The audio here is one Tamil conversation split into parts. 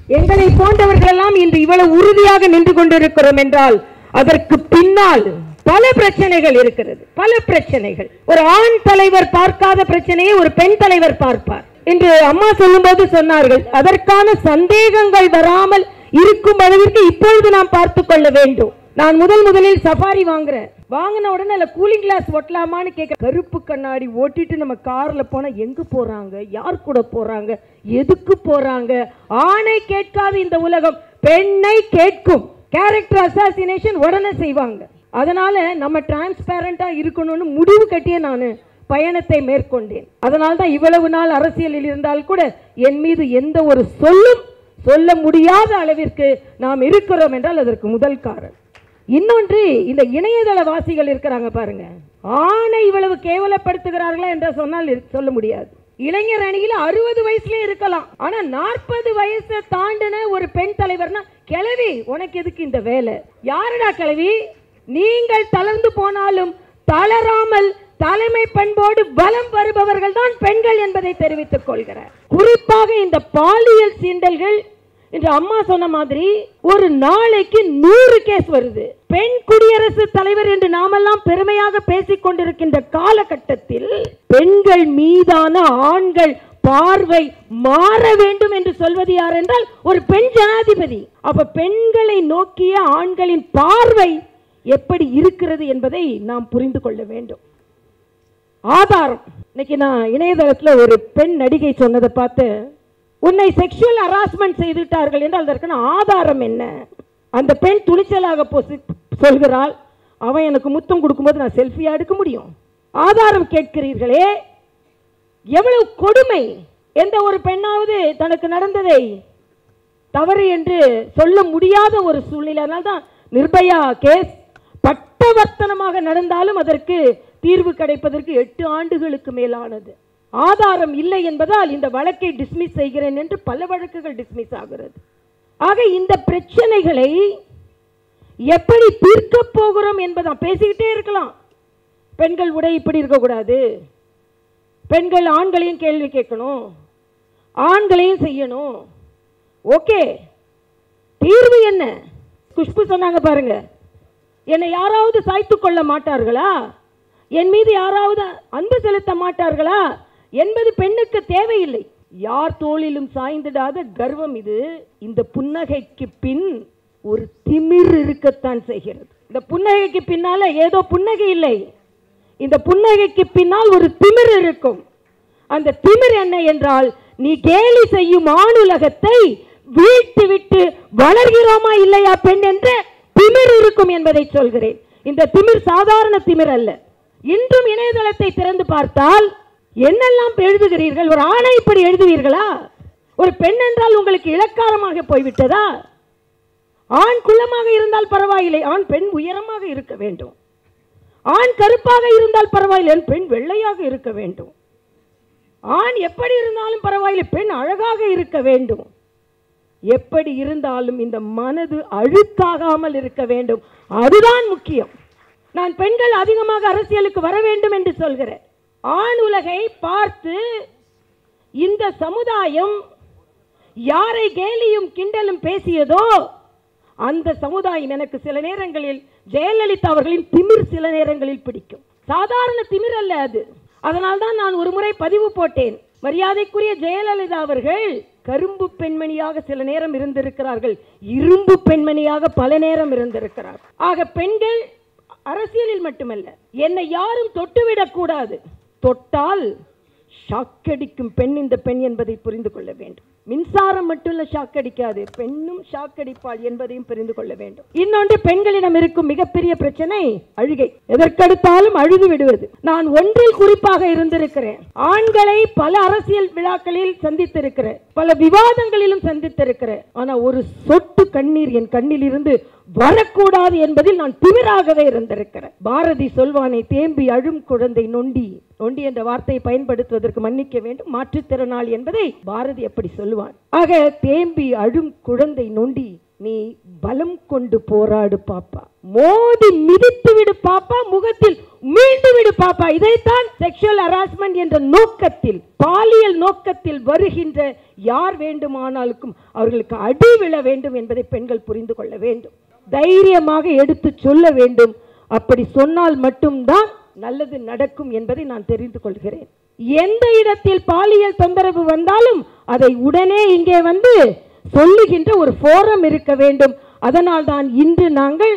எங்களை போன்றவர்கள் எல்லாம் இன்று இவ்வளவு உறுதியாக நின்று கொண்டிருக்கிறோம் என்றால் அதற்கு பின்னால் பல பிரச்சனைகள் இருக்கிறது. பல பிரச்சனைகள். ஒரு ஆண் தலைவர் பார்க்காத பிரச்சனையை ஒரு பெண் தலைவர் பார்ப்பார் என்று அம்மா சொல்லும்போது சொன்னார்கள். அதற்கான சந்தேகங்கள் வராமல் இருக்கும் அளவிற்கு இப்பொழுது நாம் பார்த்துக் கொள்ள வேண்டும். நான் முதலில் சஃபாரி வாங்கின உடனே இல்ல கூலிங் கிளாஸ் ஒட்டலாமான்னு கேட்க, கருப்பு கண்ணாடி ஓட்டிட்டு நம்ம கார்ல போனா எங்க போறாங்க, யார் கூட போறாங்க, எதுக்கு போறாங்க? ஆணை கேட்காத இந்த உலகம் பெண்ணை கேட்கும். கேரக்டர் அசாசினேஷன் உடனே செய்வாங்க. அதனால நம்ம டிரான்ஸ்பேரண்டா இருக்கணும்னு முடிவு கட்டிய நான் பயணத்தை மேற்கொண்டேன். அதனால தான் இவ்வளவு நாள் அரசியலில் இருந்தால் கூட என் மீது எந்த ஒரு சொல்லும் சொல்ல முடியாத அளவிற்கு நாம் இருக்கிறோம் என்றால் அதற்கு முதல் காரணம். இன்னொன்று, இந்த இணையதள வாசிகள் இருக்கிறாங்க பாருங்க, ஆணை இவ்வளவு கேவலப்படுத்துகிறார்களா என்று சொன்னால் சொல்ல முடியாது. இளைஞர் அணியில் 60 வயசுல இருக்கலாம், ஆனா 40 வயசை தாண்டின ஒரு பெண் தலைவர்னா, கிழவி உனக்கு எதுக்கு இந்த வேலை? யாருடா கிழவி? நீங்கள் தளர்ந்து போனாலும் தளராமல் தலைமை பண்போடு பலம் வருபவர்கள் தான் பெண்கள் என்பதை தெரிவித்துக் கொள்கிறார். குறிப்பாக இந்த பாலியல் சீண்டல்கள் என்று அம்மா சொன்ன மாதிரி ஒரு நாளைக்கு 100 கேஸ் வருது. பெண் குடியரசு தலைவர் என்று நாமெல்லாம் பெருமையாக பேசிக் கொண்டிருக்கின்ற காலகட்டத்தில் பெண்கள் மீதான ஆண்கள் பார்வை மாற வேண்டும் என்று சொல்வது யார் என்றால் ஒரு பெண் ஜனாதிபதி. அப்ப பெண்களை நோக்கிய ஆண்களின் பார்வை எப்படி இருக்கிறது என்பதை நாம் புரிந்து கொள்ள வேண்டும். ஆதாரம், இன்னைக்கு நான் இணையதளத்தில் ஒரு பெண் நடிகை சொன்னதை பார்த்து, உன்னை செக்ஷுவல் ஹராஸ்மெண்ட் செய்துட்டார்கள் என்றால் அதற்கான ஆதாரம் என்ன? அந்த பெண் துணிச்சலாக சொல்கிறாள், அவன் எனக்கு முத்தம் கொடுக்கும்போது நான் செல்ஃபியா எடுக்க முடியும்? ஆதாரம் கேட்கிறீர்களே, எவ்வளவு கொடுமை! எந்த ஒரு பெண்ணாவது தனக்கு நடந்ததை தவறு என்று சொல்ல முடியாத ஒரு சூழ்நிலை. அதனால்தான் நிர்பயா கேஸ் பட்டவர்த்தனமாக நடந்தாலும் அதற்கு தீர்வு கிடைப்பதற்கு 8 ஆண்டுகளுக்கு மேலானது. ஆதாரம் இல்லை என்பதால் இந்த வழக்கை டிஸ்மிஸ் செய்கிறேன் என்று பல வழக்குகள் டிஸ்மிஸ் ஆகிறது. ஆக இந்த பிரச்சனைகளை எப்படி தீர்க்க போகிறோம் என்பதை பேசிக்கிட்டே இருக்கலாம். பெண்கள் உடை இப்படி இருக்கக்கூடாது, பெண்கள் ஆண்களையும் கேள்வி கேட்கணும், ஆண்களையும் செய்யணும். ஓகே, தீர்வு என்ன? குஷ்பு சொன்னாங்க பாருங்க, என்னை யாராவது சாய்த்து கொள்ள மாட்டார்களா, என் மீது யாராவது அன்பு செலுத்த மாட்டார்களா என்பது பெண்ணுக்கு தேவையில்லை. யார் தோளிலும் சாய்ந்திடாத கர்வம் இது. இந்த புன்னகைக்கு பின் ஒரு திமிர் இருக்கத்தான் செய்கிறது. இந்த புன்னகைக்கு பின்னால ஏதோ புன்னகை இல்லை, இந்த புன்னகைக்கு பின்னால் ஒரு திமிர் இருக்கும். அந்த திமிர் என்ன என்றால், நீ கேலி செய்யும் ஆணுலகத்தை வீழ்த்தி விட்டு வளர்கிறோமா இல்லையா பெண் என்ற திமிர் இருக்கும் என்பதை சொல்கிறேன். இந்த திமிர் சாதாரண திமிர் அல்ல. இன்றும் இணையதளத்தை திறந்து பார்த்தால் என்னெல்லாம் எழுதுகிறீர்கள்? ஒரு ஆணை இப்படி எழுதுவீர்களா? ஒரு பெண் என்றால் உங்களுக்கு இலக்காரமாக போய்விட்டதா? ஆண் குள்ளமாக இருந்தால் பரவாயில்லை, ஆண் பெண் உயரமாக இருக்க வேண்டும். ஆண் கருப்பாக இருந்தால் பரவாயில்லை, பெண் வெள்ளையாக இருக்க வேண்டும். ஆண் எப்படி இருந்தாலும் பரவாயில்லை, பெண் அழகாக இருக்க வேண்டும். எப்படி இருந்தாலும் இந்த மனது அழுக்காகாமல் இருக்க வேண்டும், அதுதான் முக்கியம். நான் பெண்கள் அதிகமாக அரசியலுக்கு வர வேண்டும் என்று சொல்கிறேன். ஆண் உலகை பார்த்து இந்த சமுதாயம் யாரை கேலியும் கிண்டலும் பேசியதோ அந்த சமுதாயம் எனக்கு சில நேரங்களில் ஜெயலலிதா அவர்களின் திமிர் சில நேரங்களில் பிடிக்கும். சாதாரண திமிர் அல்ல அது. அதனால்தான் நான் ஒரு முறை பதிவு போட்டேன், மரியாதைக்குரிய ஜெயலலிதா அவர்கள் கரும்பு பெண்மணியாக சில நேரம் இருந்திருக்கிறார்கள், இரும்பு பெண்மணியாக பல நேரம் இருந்திருக்கிறார். ஆக பெண்கள் அரசியலில் மட்டுமல்ல, என்னை யாரும் தொட்டுவிடக் கூடாது, தொட்டால் ஷாக்கடிக்கும் பெண் இந்த பெண் என்பதை புரிந்து கொள்ள வேண்டும். மின்சாரம் மட்டும் ஷாக் அடிக்காது, பெண்ணும் ஷாக் அடிப்பாள் என்பதையும் புரிந்து கொள்ள வேண்டும். இன்னொன்று, பெண்களிடம் இருக்கும் மிகப்பெரிய பிரச்சனை அழுகை. எதற்கெடுத்தாலும் அழுது விடுவது. நான் ஒன்றில் குறிப்பாக இருந்திருக்கிறேன். ஆண்களை பல அரசியல் விழாக்களில் சந்தித்திருக்கிறேன், பல விவாதங்களிலும் சந்தித்திருக்கிறேன். ஆனா ஒரு சொட்டு கண்ணீர் என் கண்ணில் இருந்து வரக்கூடாது என்பதில் நான் திமிராகவே இருந்திருக்கிறேன். பாரதி சொல்வானே, தேம்பி அழும் குழந்தை நொண்டி. நொண்டி என்ற வார்த்தையை பயன்படுத்துவதற்கு மன்னிக்க வேண்டும், மாற்றுத்திறனாளி என்பதை பாரதி எப்படி சொல்லுவான். ஆக தேம்பி அழும் குழந்தை நொண்டி, நீ பலம் கொண்டு போராடு பாப்பா, மோதி மிதித்து விடு பாப்பா, முகத்தில் மீண்டு விடு பாப்பா. இதைத்தான் செக்ஷுவல் ஹராஸ்மெண்ட் என்ற நோக்கத்தில், பாலியல் நோக்கத்தில் வருகின்ற யார் வேண்டுமானாலும் அவர்களுக்கு அடி விழ வேண்டும் என்பதை பெண்கள் புரிந்து கொள்ள வேண்டும். தைரியமாக எடுத்து சொல்ல வேண்டும். அப்படி சொன்னால் மட்டும்தான் நல்லது நடக்கும் என்பதை நான் தெரிந்து கொள்கிறேன். எந்த இடத்தில் பாலியல் தொந்தரவு வந்தாலும் அதை உடனே இங்கே வந்து சொல்லுகின்ற ஒரு ஃபோரம் இருக்க வேண்டும். அதனால் தான் இன்று நாங்கள்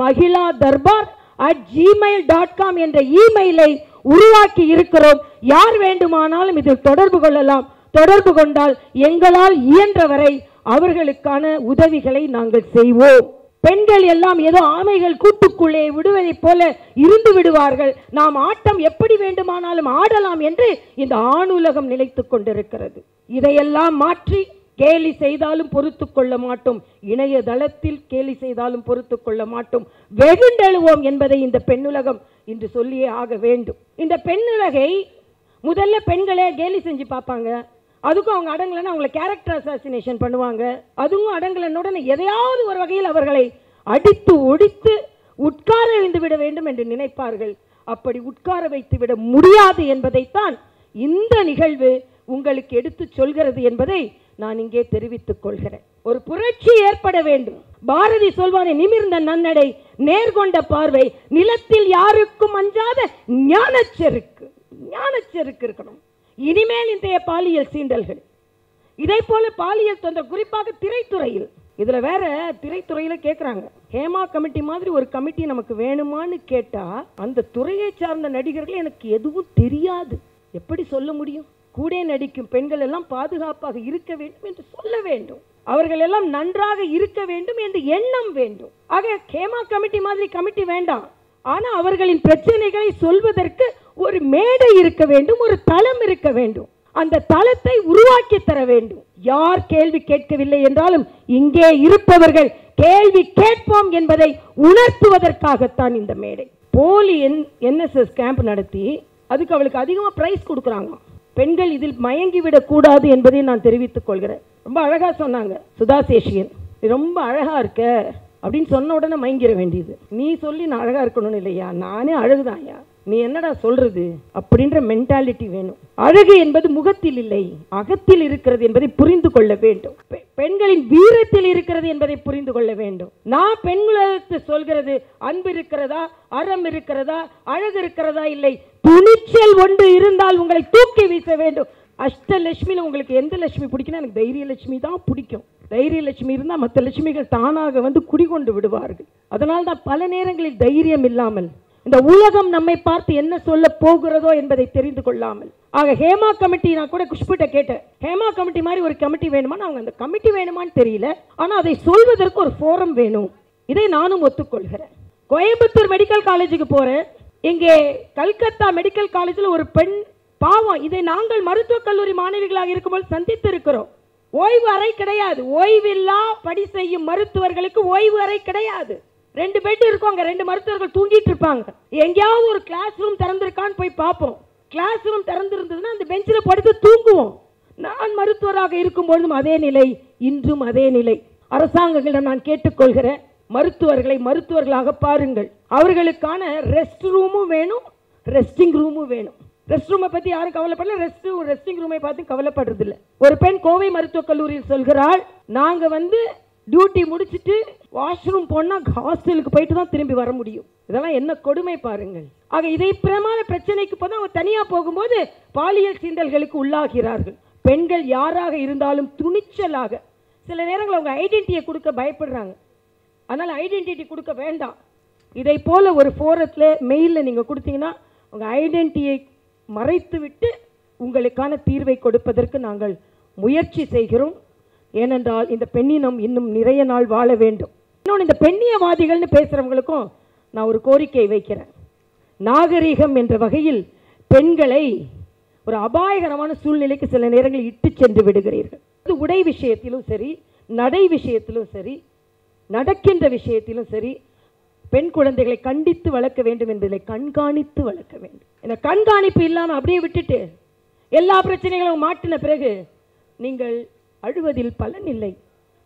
mahila.darbar@gmail.com என்ற இமெயிலை உருவாக்கி இருக்கிறோம். யார் வேண்டுமானாலும் இதில் தொடர்பு கொள்ளலாம். தொடர்பு கொண்டால் எங்களால் இயன்றவரை அவர்களுக்கான உதவிகளை நாங்கள் செய்வோம். பெண்கள் எல்லாம் ஏதோ ஆமைகள் கூட்டுக்குள்ளே விடுவதைப் போல இருந்து விடுவார்கள். நாம் ஆட்டம் எப்படி வேண்டுமானாலும் ஆடலாம் என்று இந்த ஆணுலகம் நினைத்துக் கொண்டிருக்கிறது. இதையெல்லாம் மாற்றி கேலி செய்தாலும் பொறுத்து கொள்ள மாட்டோம், இணையதளத்தில் கேலி செய்தாலும் பொறுத்து கொள்ள மாட்டோம், வெகுண்டெழுவோம் என்பதை இந்த பெண்ணுலகம் இன்று சொல்லியே ஆக வேண்டும். இந்த பெண்ணுலகை முதல்ல பெண்களே கேலி செஞ்சு பார்ப்பாங்க. அதுக்கும் அவங்க அடங்கலைன்னா அவங்களை கேரக்டர் அசாசினேஷன் பண்ணுவாங்க. அதுவும் அடங்கலனுடன் எதையாவது ஒரு வகையில் அவர்களை அடித்து ஒடித்து உட்கார வைத்து விட வேண்டும் என்று நினைப்பார்கள். அப்படி உட்கார வைத்து விட முடியாது என்பதைத்தான் இந்த நிகழ்வு உங்களுக்கு எடுத்து சொல்கிறது என்பதை நான் இங்கே தெரிவித்துக் கொள்கிறேன். ஒரு புரட்சி ஏற்பட வேண்டும். பாரதி சொல்வானே, நிமிர்ந்த நன்னடை, நேர்கொண்ட பார்வை, நிலத்தில் யாருக்கும் அஞ்சாத ஞானச்செருக்கு இருக்கணும். இனிமேல் இன்றைய பாலியல் சீண்டல்கள், இதை போல பாலியல் தொந்தரவு, குறிப்பாக திரைத்துறையில், இதுல வேற திரைத்துறையில கேட்கிறாங்க, ஹேமா கமிட்டி மாதிரி ஒரு கமிட்டி நமக்கு வேணுமான்னு கேட்டா அந்த துறையை சார்ந்த நடிகர்கள் எனக்கு எதுவும் தெரியாது எப்படி சொல்ல முடியும்? கூட நடிக்கும் பெண்கள் எல்லாம் பாதுகாப்பாக இருக்க வேண்டும் என்று சொல்ல வேண்டும். அவர்கள் எல்லாம் நன்றாக இருக்க வேண்டும் என்று எண்ணம் வேண்டும். ஆக ஹேமா கமிட்டி மாதிரி கமிட்டி வேண்டாம். ஆனா அவர்களின் பிரச்சனைகளை சொல்வதற்கு ஒரு மேடை இருக்க வேண்டும், ஒரு தளம் இருக்க வேண்டும். அந்த தளத்தை உருவாக்கி தர வேண்டும். யார் கேள்வி கேட்கவில்லை என்றாலும் இங்கே இருப்பவர்கள் கேள்வி கேட்போம் என்பதை உணர்த்துவதற்காகத்தான் இந்த மேடை. போலி NSS கேம்ப் நடத்தி அதுக்கு அவளுக்கு அதிகமாக பிரைஸ் கொடுக்குறாங்க. பெண்கள் இதில் மயங்கிவிடக் கூடாது என்பதை நான் தெரிவித்துக் கொள்கிறேன். ரொம்ப அழகா சொன்னாங்க சுதா சேஷியன், ரொம்ப அழகா இருக்க அப்படின்னு சொன்ன உடனே மயங்கிட வேண்டியது. நீ சொல்லி நான் அழகா இருக்கணும்னு இல்லையா, நானே அழகுதான்யா, நீ என்னடா சொல்றது அப்படின்ற மென்டாலிட்டி வேணும். அழகு என்பது முகத்தில் இல்லை, அகத்தில் இருக்கிறது என்பதை புரிந்து கொள்ள வேண்டும். பெண்களின் வீரத்தில் இருக்கிறது என்பதை புரிந்து கொள்ள வேண்டும். நான் பெண்களுக்கு சொல்கிறது, அன்பு இருக்கிறதா, அறம் இருக்கிறதா, அழகு இருக்கிறதா, இல்லை, துணிச்சல் ஒன்று இருந்தால் உங்களை தூக்கி வீச வேண்டும். அஷ்டலட்சுமியில் உங்களுக்கு எந்த லட்சுமி பிடிக்குன்னா எனக்கு தைரியலட்சுமி தான் பிடிக்கும். தைரியலட்சுமி இருந்தால் மற்ற லட்சுமிகள் தானாக வந்து குடிகொண்டு விடுவார்கள். அதனால் தான் பல நேரங்களில் தைரியம் இல்லாமல் இந்த உலகம் நம்மை பார்த்து என்ன சொல்ல போகிறதோ என்பதை தெரிந்து கொள்ளாமல். ஆக ஹேமா கமிட்டி, நான் கூட குஷ்புட்ட கேட்டேன், ஹேமா கமிட்டி மாதிரி ஒரு கமிட்டி வேணுமான்னு. அவங்க அந்த கமிட்டி வேணுமான்னு தெரியல, ஆனால் அதை சொல்வதற்கு ஒரு ஃபோரம் வேணும். இதை நானும் ஒத்துக்கொள்கிறேன். கோயம்புத்தூர் மெடிக்கல் காலேஜுக்கு போறேன். இங்கே கல்கத்தா மெடிக்கல் காலேஜில் ஒரு பெண் பாவம், இதை நாங்கள் மருத்துவக் கல்லூரி மாணவிகளாக இருக்கும்போது சந்தித்து இருக்கிறோம். ஓய்வு அறை கிடையாது. ஓய்வில்லா பணி செய்யும் மருத்துவர்களுக்கு ஓய்வு அறை கிடையாது. 2 பெட் இருக்கும், அங்க 2 மருத்துவர்கள் தூங்கிட்டு இருப்பாங்க. எங்கேயாவது ஒரு கிளாஸ் ரூம் திறந்திருக்கான்னு போய் பார்ப்போம். கிளாஸ் ரூம் திறந்திருந்ததுன்னா அந்த பெஞ்சில் படுத்து தூங்குவோம். நான் மருத்துவராக இருக்கும் பொழுதும் அதே நிலை, இன்றும் அதே நிலை. அரசாங்கங்களிடம் நான் கேட்டுக்கொள்கிறேன், மருத்துவர்களை மருத்துவர்களாக பாருங்கள். அவர்களுக்கான ரெஸ்ட் ரூமும் வேணும், ரெஸ்டிங் ரூமும் வேணும். ரெஸ்ட் ரூமை பத்தி யாரும் கவலைப்படல, ரெஸ்டிங் ரூமை பார்த்து கவலைப்படுறது இல்லை. ஒரு பெண் கோவை மருத்துவக் கல்லூரியில் சொல்கிறாள், நாங்க வந்து டியூட்டி முடிச்சுட்டு வாஷ்ரூம் போனா ஹாஸ்டலுக்கு போயிட்டு தான் திரும்பி வர முடியும். இதெல்லாம் என்ன கொடுமை பாருங்கள். ஆக இதை பிரமாண பிரச்சனைக்கு போது அவங்க தனியா போகும்போது பாலியல் சீண்டல்களுக்கு உள்ளாகிறார்கள். பெண்கள் யாராக இருந்தாலும் துணிச்சலாக, சில நேரங்கள் அவங்க ஐடென்டிட்டியை கொடுக்க பயப்படுறாங்க, அதனால ஐடென்டிட்டி கொடுக்க வேண்டாம். இதை போல ஒரு ஃபோரத்தில் மெயிலில் நீங்கள் கொடுத்தீங்கன்னா உங்கள் ஐடென்டிட்டியை மறைத்து விட்டு உங்களுக்கான தீர்வை கொடுப்பதற்கு நாங்கள் முயற்சி செய்கிறோம். ஏனென்றால் இந்த பெண்ணினம் இன்னும் நிறைய நாள் வாழ வேண்டும். இன்னொன்று, இந்த பெண்ணியவாதிகள்னு பேசுகிறவங்களுக்கும் நான் ஒரு கோரிக்கை வைக்கிறேன். நாகரிகம் என்ற வகையில் பெண்களை ஒரு அபாயகரமான சூழ்நிலைக்கு சில நேரங்களில் இட்டு சென்று விடுகிறீர்கள். அது உடை விஷயத்திலும் சரி, நடை விஷயத்திலும் சரி, நடக்கின்ற விஷயத்திலும் சரி, பெண் குழந்தைகளை கண்டித்து வளர்க்க வேண்டும் என்பதை கண்காணித்து வளர்க்க வேண்டும். இந்த கண்காணிப்பு இல்லாமல் அப்படியே விட்டுட்டு எல்லா பிரச்சனைகளும் மாட்டின பிறகு நீங்கள் அழுவதில் பலன் இல்லை.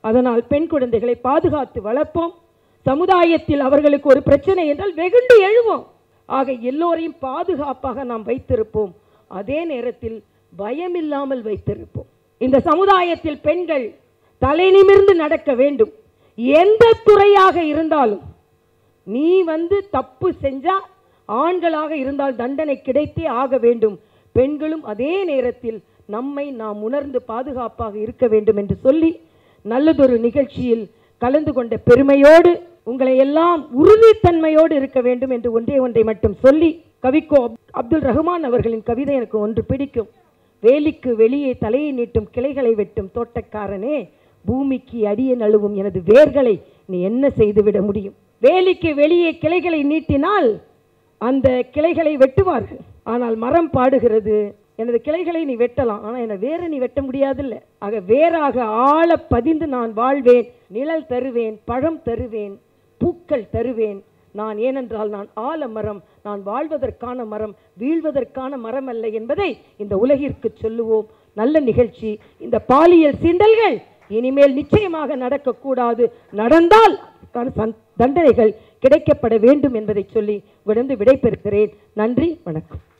அதனால் பெண் குழந்தைகளை பாதுகாத்து வளர்ப்போம். சமுதாயத்தில் அவர்களுக்கு ஒரு பிரச்சனை என்றால் வெகுண்டு எழுவோம். ஆக எல்லோரையும் பாதுகாப்பாக நாம் வைத்திருப்போம். அதே நேரத்தில் பயமில்லாமல் வைத்திருப்போம். இந்த சமுதாயத்தில் பெண்கள் தலை நிமிர்ந்து நடக்க வேண்டும். எந்த துறையாக இருந்தாலும் நீ தப்பு செஞ்சா ஆண்களாக இருந்தால் தண்டனை கிடைத்தே ஆக வேண்டும். பெண்களும் அதே நேரத்தில் நம்மை நாம் உணர்ந்து பாதுகாப்பாக இருக்க வேண்டும் என்று சொல்லி நல்லதொரு நிகழ்ச்சியில் கலந்து கொண்ட பெருமையோடு உங்களை எல்லாம் உறுதித்தன்மையோடு இருக்க வேண்டும் என்று ஒன்றை மட்டும் சொல்லி, கவிக்கோ அப்துல் ரஹ்மான் அவர்களின் கவிதை எனக்கு ஒன்று பிடிக்கும். வேலிக்கு வெளியே தலையை நீட்டும் கிளைகளை வெட்டும் தோட்டக்காரனே, பூமிக்கு அடியே நழுவும் எனது வேர்களை நீ என்ன செய்துவிட முடியும்? வேலிக்கு வெளியே கிளைகளை நீட்டினால் அந்த கிளைகளை வெட்டுவார்கள். ஆனால் மரம் பாடுகிறது, எனது கிளைகளை நீ வெட்டலாம், ஆனால் என வேற நீ வெட்ட முடியாதில்லை. ஆக வேறாக ஆழ பதிந்து நான் வாழ்வேன், நிழல் தருவேன், பழம் தருவேன், பூக்கள் தருவேன். நான் ஏனென்றால் நான் ஆலமரம், நான் வாழ்வதற்கான மரம், வீழ்வதற்கான மரம் அல்ல என்பதை இந்த உலகிற்கு சொல்லுவோம். நல்ல நிகழ்ச்சி. இந்த பாலியல் சீண்டல்கள் இனிமேல் நிச்சயமாக நடக்கக்கூடாது. நடந்தால் தண்டனைகள் கிடைக்கப்பட வேண்டும் என்பதை சொல்லி விடைபெறுகிறேன். நன்றி, வணக்கம்.